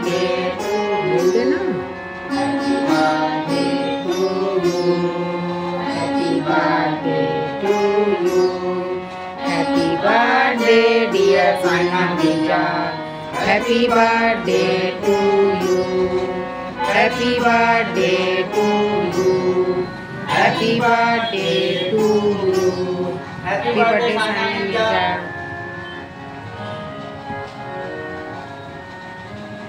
birthday to you. Happy birthday to you. Happy birthday to you. Happy birthday dear Sanabija. Happy birthday to you. Happy birthday to you. Happy birthday to you. Happy birthday Sanabija.